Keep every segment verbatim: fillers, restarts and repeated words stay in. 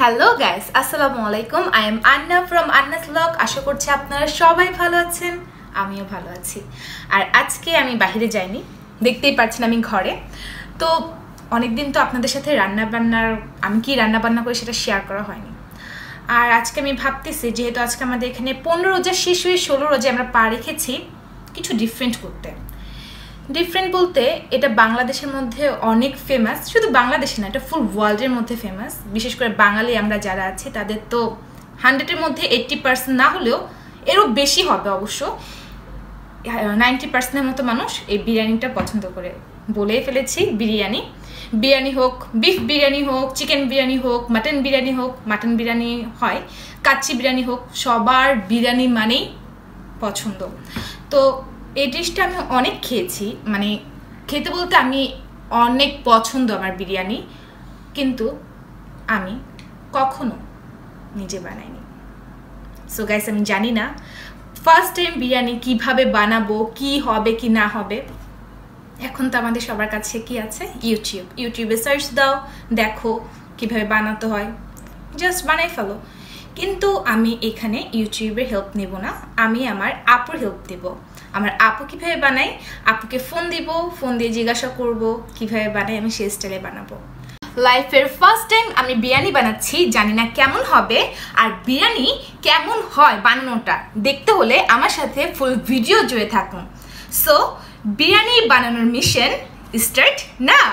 Hello guys, আসসালামু আলাইকুম। I am Anna from Anna's blog. আশা করছি আপনারা সবাই ভালো আছেন, আমিও ভালো আছি। আর আজকে আমি বাইরে যাইনি, দেখতেই পাচ্ছেন আমি ঘরে। তো অনেকদিন তো আপনাদের সাথে রান্না বান্নার আমি কি রান্না বান্না করি সেটা শেয়ার করা হয়নি। আর আজকে আমি ভাবতেছি, যেহেতু আজকে আমাদের এখানে পনেরো রোজা শেষ হয়ে ষোলো রোজা আমরা পা রেখেছি, কিছু ডিফারেন্ট করতে। ডিফারেন্ট বলতে এটা বাংলাদেশের মধ্যে অনেক ফেমাস, শুধু বাংলাদেশে না, এটা ফুল ওয়ার্ল্ডের মধ্যে ফেমাস। বিশেষ করে বাঙালি আমরা যারা আছি তাদের তো হান্ড্রেডের মধ্যে এইট্টি পার্সেন্ট না হলেও এরও বেশি হবে, অবশ্য নাইনটি পার্সেন্টের মতো মানুষ এই বিরিয়ানিটা পছন্দ করে। বলেই ফেলেছি বিরিয়ানি। বিরিয়ানি হোক, বিফ বিরিয়ানি হোক, চিকেন বিরিয়ানি হোক, মাটন বিরিয়ানি হোক, মাটন বিরিয়ানি হয়, কাচ্চি বিরিয়ানি হোক, সবার বিরিয়ানি মানেই পছন্দ। তো এই ডিশটা আমি অনেক খেয়েছি, মানে খেতে বলতে আমি অনেক পছন্দ আমার বিরিয়ানি, কিন্তু আমি কখনো নিজে বানাইনি। সো গাইস, আমি জানি না ফার্স্ট টাইম বিরিয়ানি কিভাবে বানাবো, কি হবে কি না হবে। এখন তো আমাদের সবার কাছে কি আছে, ইউটিউব। ইউটিউবে সার্চ দাও, দেখো কিভাবে বানাতে হয়, জাস্ট বানাই ফেলো। কিন্তু আমি এখানে ইউটিউবের হেল্প নেব না, আমি আমার আপুর হেল্প দেব। আমার আপু কীভাবে বানাই, আপুকে ফোন দিব, ফোন দিয়ে জিজ্ঞাসা করব কীভাবে বানাই, আমি সেই স্টাইলে বানাবো। লাইফের ফার্স্ট টাইম আমি বিরিয়ানি বানাচ্ছি, জানি না কেমন হবে। আর বিরিয়ানি কেমন হয় বানানোটা দেখতে হলে আমার সাথে ফুল ভিডিও জুড়ে থাকুন। সো বিরিয়ানি বানানোর mission start now.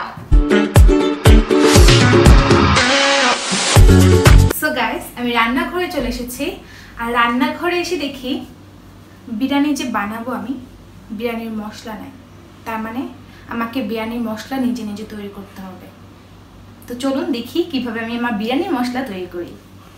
So guys, আমি রান্নাঘরে চলে এসেছি। আর রান্নাঘরে এসে দেখি বিরিয়ানি যে বানাবো আমি, বিরিয়ানির মশলা নাই। তার মানে আমাকে বিরিয়ানির মশলা নিজে নিজে তৈরি করতে হবে। তো চলুন দেখি কিভাবে আমি আমার বিরিয়ানির মশলা তৈরি করি।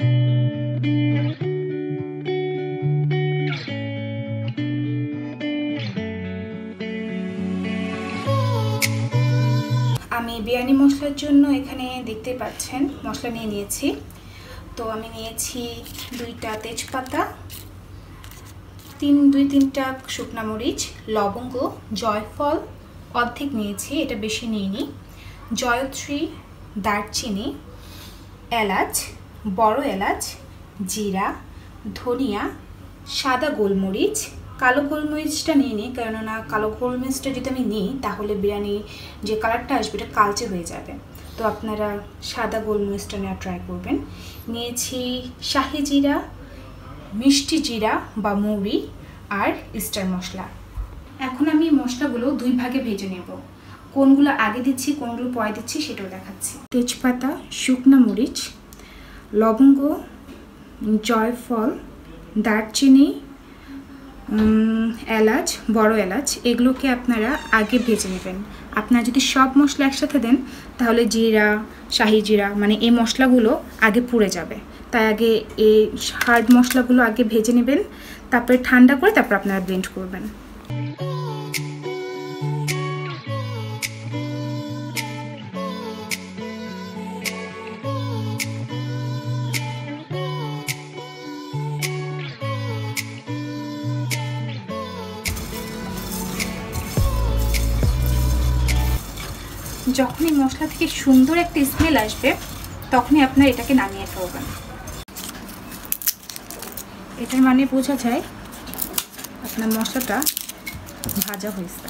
আমি বিরিয়ানি মশলার জন্য এখানে দেখতে পাচ্ছেন মশলা নিয়ে নিয়েছি। তো আমি নিয়েছি দুইটা তেজপাতা, তিন দুই তিনটা শুকনা মরিচ, লবঙ্গ, জয়ফল অর্ধেক নিয়েছি, এটা বেশি নিইনি, জয়ত্রী, দারচিনি, এলাচ, বড় এলাচ, জিরা, ধনিয়া, সাদা গোলমরিচ। কালো গোলমরিচটা নিয়ে নিই, কেননা কালো গোলমরিচটা যদি আমি নিই তাহলে বিরিয়ানি যে কালারটা আসবে এটা কালচে হয়ে যাবে। তো আপনারা সাদা গোলমরিচটা নেওয়া ট্রাই করবেন। নিয়েছি শাহি জিরা, মিষ্টি জিরা বা মৌরি আর স্টার মশলা। এখন আমি মশলাগুলো দুই ভাগে ভেজে নেব। কোনগুলো আগে দিচ্ছি কোনগুলো পরে দিচ্ছি সেটাও দেখাচ্ছি। তেজপাতা, শুকনা মরিচ, লবঙ্গ, জয়ফল, দারচিনি, এলাচ, বড় এলাচ, এগুলোকে আপনারা আগে ভেজে নেবেন। আপনারা যদি সব মশলা একসাথে দেন তাহলে জিরা, শাহি জিরা মানে এই মশলাগুলো আগে পুড়ে যাবে। তাই আগে এই হার্ড মশলাগুলো আগে ভেজে নেবেন, তারপরে ঠান্ডা করে তারপর আপনারা ব্লেন্ড করবেন। যখনই মশলা থেকে সুন্দর একটা স্মেল আসবে তখনই আপনার এটাকে নামিয়ে ফেলবেন। এটার মানে বোঝা যায় আপনার মশলাটা ভাজা হয়েছে।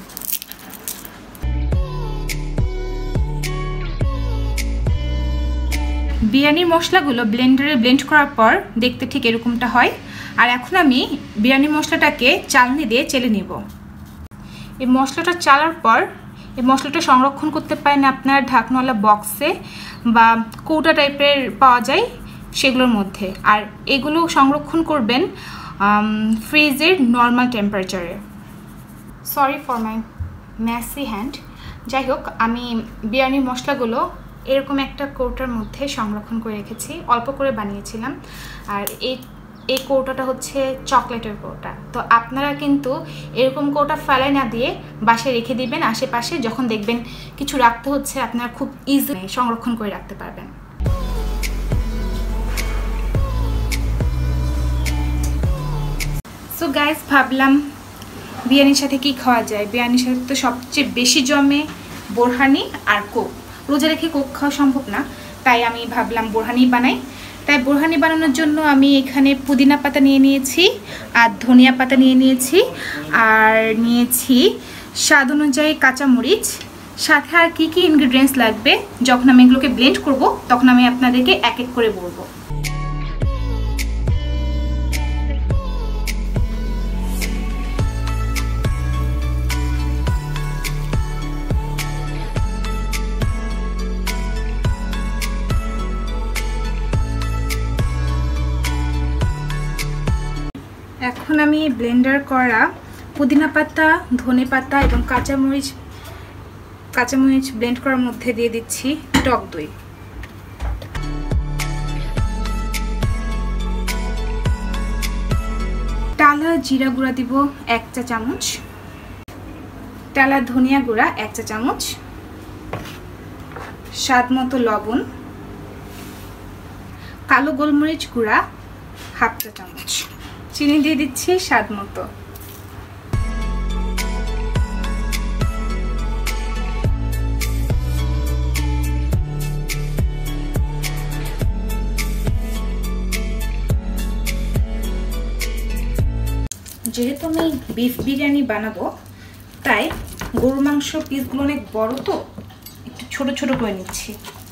বিরিয়ানির মশলাগুলো ব্লেন্ডারে ব্লেন্ড করার পর দেখতে ঠিক এরকমটা হয়। আর এখন আমি বিরিয়ানি মশলাটাকে চালনি দিয়ে চেলে নেব। এই মশলাটা চালার পর এই মশলাটা সংরক্ষণ করতে পারেন আপনার ঢাকনাওয়ালা বক্সে বা কৌটা টাইপের পাওয়া যায় সেগুলোর মধ্যে। আর এগুলো সংরক্ষণ করবেন ফ্রিজের নর্মাল টেম্পারেচারে। Sorry for my messy hand. যাই হোক, আমি বিরিয়ানির মশলাগুলো এরকম একটা কৌটার মধ্যে সংরক্ষণ করে রেখেছি, অল্প করে বানিয়েছিলাম। আর এই এই কৌটাটা হচ্ছে চকলেটের কৌটা। তো আপনারা কিন্তু এরকম কৌটা ফেলাই না দিয়ে বাসায় রেখে দিবেন আশেপাশে, যখন দেখবেন কিছু রাখতে হচ্ছে আপনারা খুব ইজিলি সংরক্ষণ করে রাখতে পারবেন। সো গাইস, ভাবলাম বিরিয়ানির সাথে কি খাওয়া যায়। বিরিয়ানির সাথে তো সবচেয়ে বেশি জমে বোরহানি আর কোক। রোজা রেখে কোক খাওয়া সম্ভব না, তাই আমি ভাবলাম বোরহানি বানাই। তাই বোরহানি বানানোর জন্য আমি এখানে পুদিনা পাতা নিয়ে নিয়েছি আর ধনিয়া পাতা নিয়ে নিয়েছি আর নিয়েছি স্বাদ অনুযায়ী কাঁচামরিচ। সাথে আর কী কী ইনগ্রিডিয়েন্টস লাগবে যখন আমি এগুলোকে ব্লেন্ড করব তখন আমি আপনাদেরকে এক এক করে বলবো। এখন আমি ব্লেন্ডার করা পুদিনা পাতা, ধনে পাতা এবং কাঁচামরিচ কাঁচামরিচ ব্লেন্ড করার মধ্যে দিয়ে দিচ্ছি টক দই। টালা জিরা গুঁড়া দিব এক চা চামচ, টালা ধনিয়া গুঁড়া এক চা চামচ, স্বাদ মতো লবণ, কালো গোলমরিচ গুঁড়া হাফ চা চামচ, চিনি দিয়ে দিচ্ছি স্বাদ মতো। যেহেতু আমি বিফ বিরিয়ানি বানাবো তাই গরুর মাংস পিসগুলো অনেক বড়, তো একটু ছোট ছোট করে নিচ্ছি।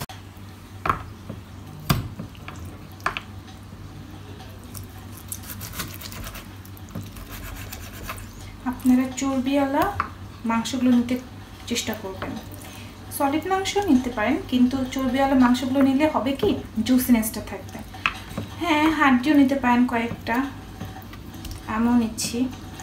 আপনারা চর্বিওয়ালা মাংসগুলো নিতে চেষ্টা করবেন। সলিড মাংস নিতে পারেন, কিন্তু চর্বিওয়ালা মাংসগুলো নিলে হবে কি জুসিনেসটা থাকবে। হ্যাঁ, হাড্ডিও নিতে পারেন কয়েকটা, আমিও নিচ্ছি।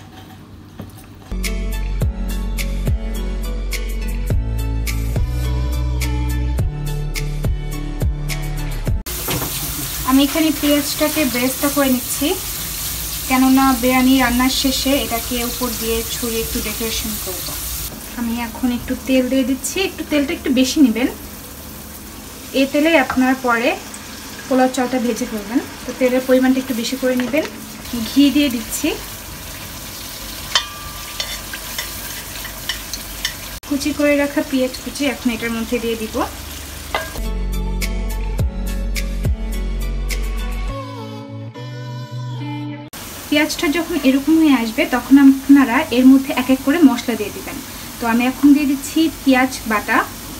আমি এখানে পেঁয়াজটাকে বেরেস্তা করে নিচ্ছি, কেননা বিরিয়ানি রান্নার শেষে এটাকে উপর দিয়ে ছড়িয়ে একটু ডেকোরেশন করব। আমি এখন একটু তেল দিয়ে দিচ্ছি, একটু তেলটা একটু বেশি নেবেন, এই তেলে আপনার পরে পোলাও চালটা ভেজে ফেলবেন। তো তেলের পরিমাণটা একটু বেশি করে নেবেন। ঘি দিয়ে দিচ্ছি, কুচি করে রাখা পেঁয়াজ কুচি এখন এটার মধ্যে দিয়ে দিব। পেঁয়াজটা যখন এরকম হয়ে আসবে তখন আপনারা এর মধ্যে এক এক করে মশলা দিয়ে দিবেন। তো আমি এখন দিয়ে দিচ্ছি পেঁয়াজ বাটা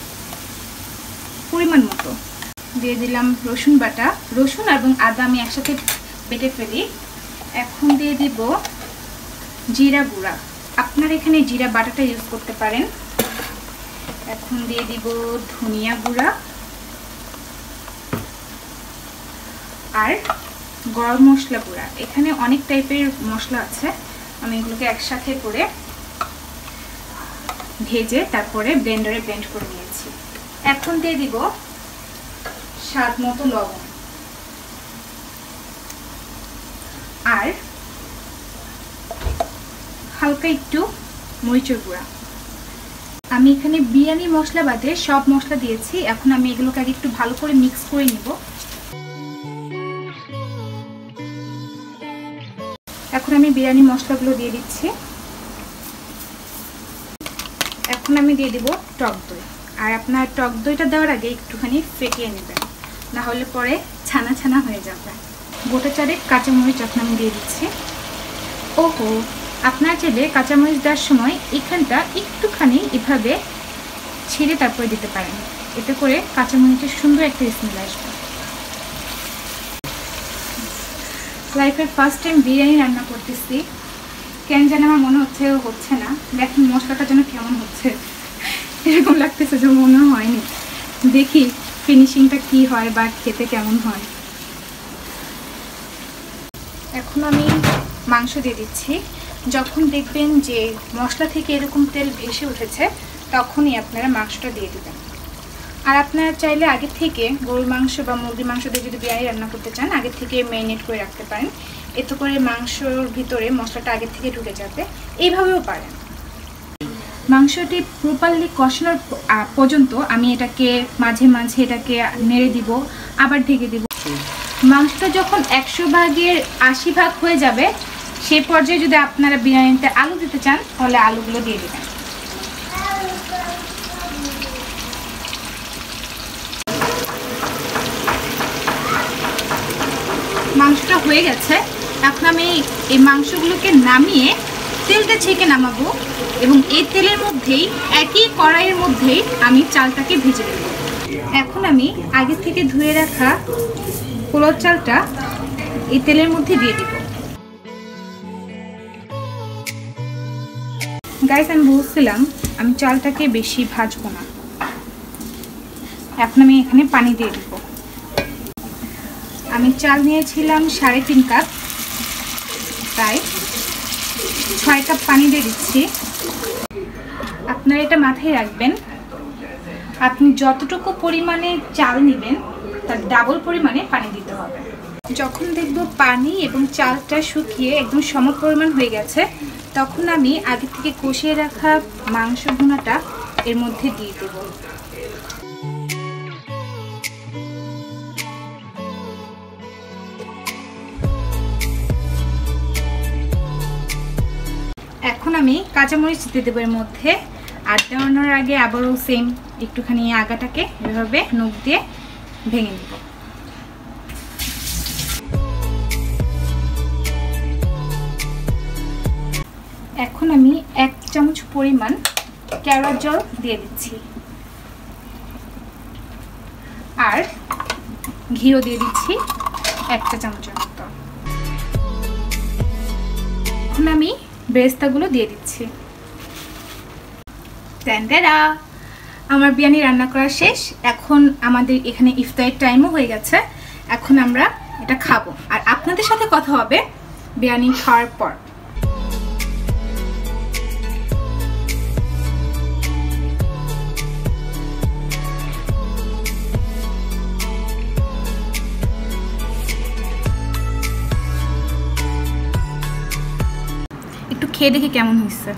পরিমাণ মতো, দিয়ে দিলাম রসুন বাটা, রসুন এবং আদা আমি একসাথে বেটে ফেলি। এখন দিয়ে দিব জিরা গুঁড়া, আপনারা এখানে জিরা বাটাটা ইউজ করতে পারেন। এখন দিয়ে দিব ধনিয়া গুঁড়া আর গরম মশলা গুঁড়া। এখানে অনেক টাইপের মশলা আছে, আমি এগুলোকে একসাথে করে ভেজে তারপরে ব্লেন্ডারে ব্লেন্ড করে নিয়েছি। এখন দিয়ে দিব স্বাদ মতো লবণ আর হালকা একটু মরিচের গুঁড়া। আমি এখানে বিরিয়ানি মশলা বাদে সব মশলা দিয়েছি। এখন আমি এগুলোকে আগে একটু ভালো করে মিক্স করে নিব। এখন আমি বিরিয়ানি মশলাগুলো দিয়ে দিচ্ছি। এখন আমি দিয়ে দিব টক দই, আর আপনার টক দইটা দেওয়ার আগে একটুখানি ফেটিয়ে নেবেন, না হলে পরে ছানা ছানা হয়ে যাবে। গোটা চারেক কাঁচামরিচ এখন আমি দিয়ে দিচ্ছি। ওহো, আপনার চাইলে কাঁচামরিচ দেওয়ার সময় এখানটা একটুখানি এভাবে ছিঁড়ে তারপরে দিতে পারেন, এতে করে কাঁচামরিচের সুন্দর একটা স্মেল আসবে। লাইফের ফার্স্ট টাইম বিরিয়ানি রান্না করতেছি, কেন যেন আমার মনে হচ্ছে হচ্ছে না। দেখুন মশলাটা যেন কেমন হচ্ছে, এরকম লাগতেছে যে মনে হয়নি। দেখি ফিনিশিংটা কি হয় বা খেতে কেমন হয়। এখন আমি মাংস দিয়ে দিচ্ছি। যখন দেখবেন যে মশলা থেকে এরকম তেল ভেসে উঠেছে তখনই আপনারা মাংসটা দিয়ে দেবেন। আর আপনারা চাইলে আগে থেকে গরুর মাংস বা মুরগির মাংস দিয়ে যদি বিরিয়ানি রান্না করতে চান আগে থেকে ম্যারিনেট করে রাখতে পারেন, এতে করে মাংসর ভিতরে মশলাটা আগে থেকে ঢুকে যাবে। এইভাবেও পারেন। মাংসটি প্রপারলি কষানোর পর্যন্ত আমি এটাকে মাঝে মাঝে এটাকে নেড়ে দিব, আবার ঢেকে দিব। মাংসটা যখন একশো ভাগের আশি ভাগ হয়ে যাবে সেই পর্যায়ে যদি আপনারা বিরিয়ানিতে আলু দিতে চান তাহলে আলুগুলো দিয়ে দেবেন। মাংসটা হয়ে গেছে। এখন আমি এই মাংসগুলোকে নামিয়ে তেলটা ছেঁকে নামাবো এবং এই তেলের মধ্যেই একই কড়াইয়ের মধ্যেই আমি চালটাকে ভেজে দেব। এখন আমি আগে থেকে ধুয়ে রাখা পোলাও চালটা এই তেলের মধ্যে দিয়ে দেব। গাইস, আমি বলছিলাম আমি চালটাকে বেশি ভাজবো না। এখন আমি এখানে পানি দিয়ে দেব। আমি চাল নিয়েছিলাম সাড়ে তিন কাপ, তাই ছয় কাপ পানি দিয়ে দিচ্ছি। আপনারা এটা মাথায় রাখবেন, আপনি যতটুকু পরিমাণে চাল নেবেন তার ডাবল পরিমাণে পানি দিতে হবে। যখন দেখব পানি এবং চালটা শুকিয়ে একদম সম পরিমাণ হয়ে গেছে, তখন আমি আগে থেকে কষিয়ে রাখা মাংস ভুনাটা এর মধ্যে দিয়ে দেব। এখন আমি কাঁচামরিচ দিয়ে দেবো এর মধ্যে। আর দেওয়ানোর আগে আবারও সেম একটুখানি আগাটাকে এভাবে নখ দিয়ে ভেঙে নেব। এখন আমি এক চামচ পরিমাণ কেওড়ার জল দিয়ে দিচ্ছি আর ঘিও দিয়ে দিচ্ছি একটা চামচের মতো। এখন আমি বেরেস্তাগুলো দিয়ে দিচ্ছি। ট্যান্ডারা, আমার বিরিয়ানি রান্না করা শেষ। এখন আমাদের এখানে ইফতারের টাইমও হয়ে গেছে। এখন আমরা এটা খাবো আর আপনাদের সাথে কথা হবে বিরিয়ানি খাওয়ার পর। একটু খেয়ে দেখি কেমন হয়েছে।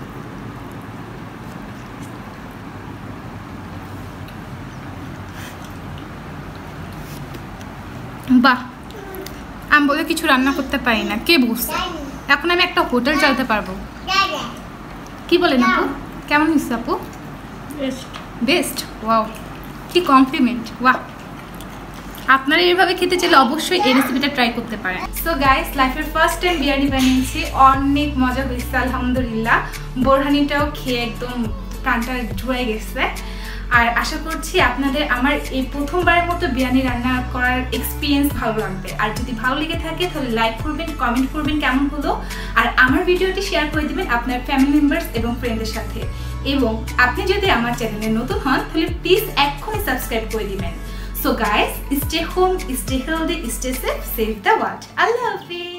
বাহ, আমি বলে কিছু রান্না করতে পারি না, কে বুঝছে? এখন আমি একটা হোটেল চালাতে পারবো। কি বলেন আপু, কেমন হয়েছে আপু? বেস্ট বেস্ট ওয়াও, কি কমপ্লিমেন্ট। ওয়াহ, আপনারা এইভাবে খেতে চাইলে অবশ্যই এই রেসিপিটা ট্রাই করতে পারেন। সো গাইস, লাইফের ফার্স্ট টাইম বিরিয়ানি বানিয়েছি, অনেক মজা হয়েছে আলহামদুলিল্লাহ। বোরহানিটাও খেয়ে একদম প্রাণটা জুড়ে গেছে। আর আশা করছি আপনাদের আমার এই প্রথমবারের মতো বিরিয়ানি রান্না করার এক্সপিরিয়েন্স ভালো লাগবে। আর যদি ভালো লেগে থাকে তাহলে লাইক করবেন, কমেন্ট করবেন কেমন হলো, আর আমার ভিডিওটি শেয়ার করে দিবেন আপনার ফ্যামিলি মেম্বার্স এবং ফ্রেন্ডদের সাথে। এবং আপনি যদি আমার চ্যানেলে নতুন হন তাহলে প্লিজ এক্ষুনি সাবস্ক্রাইব করে দিবেন। So guys, stay home, stay healthy, stay safe, save the world. Allah Hafiz.